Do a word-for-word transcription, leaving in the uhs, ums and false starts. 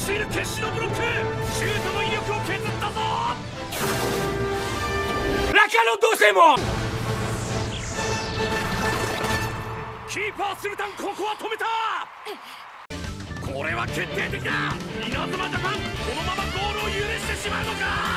用いる決死のブロック、シュートの威力を削ったぞ。中野どうせもキーパースルタン、ここは止めた。これは決定的だ。稲妻ジャパン、このままゴールを許してしまうのか。